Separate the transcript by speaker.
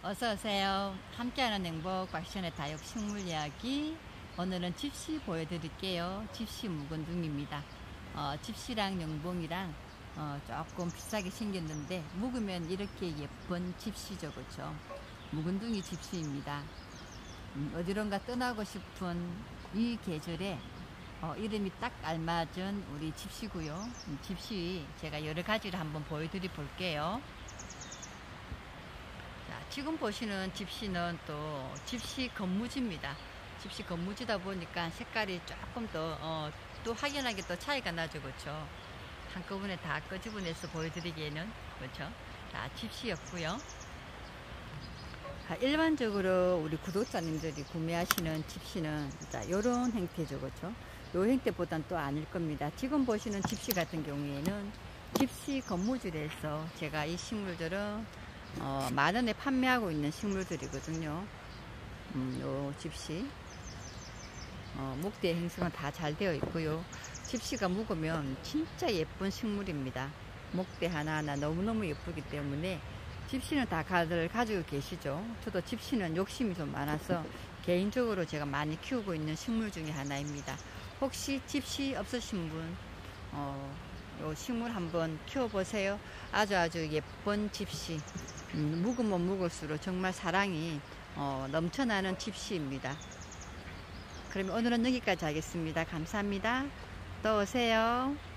Speaker 1: 어서오세요. 함께하는 행복 곽시연의 다육식물 이야기. 오늘은 집시 보여드릴게요. 집시 묵은둥입니다. 집시랑 영봉이랑 조금 비싸게 생겼는데 묵으면 이렇게 예쁜 집시죠, 그렇죠? 묵은둥이 집시입니다. 어디론가 떠나고 싶은 이 계절에 이름이 딱 알맞은 우리 집시고요. 집시 제가 여러 가지를 한번 보여드려 볼게요. 지금 보시는 집시는 또 집시 건무지입니다. 집시 건무지다 보니까 색깔이 조금 또 확연하게 또 차이가 나죠, 그렇죠? 한꺼번에 다 끄집어내서 보여드리기에는, 그렇죠? 자, 집시였고요. 일반적으로 우리 구독자님들이 구매하시는 집시는 이런 형태죠, 그렇죠? 요 형태보단 또 아닐 겁니다. 지금 보시는 집시 같은 경우에는 집시 건무지에서 제가 이 식물들은 만원에 판매하고 있는 식물들이거든요. 요 집시 목대 행성은 다 잘 되어 있고요. 집시가 묵으면 진짜 예쁜 식물입니다. 목대 하나하나 너무너무 예쁘기 때문에 집시는 다 다들 가지고 계시죠. 저도 집시는 욕심이 좀 많아서 개인적으로 제가 많이 키우고 있는 식물 중에 하나입니다. 혹시 집시 없으신 분 요 식물 한번 키워보세요. 아주 예쁜 집시. 묵으면 묵을수록 정말 사랑이 넘쳐나는 집시입니다. 그러면 오늘은 여기까지 하겠습니다. 감사합니다. 또 오세요.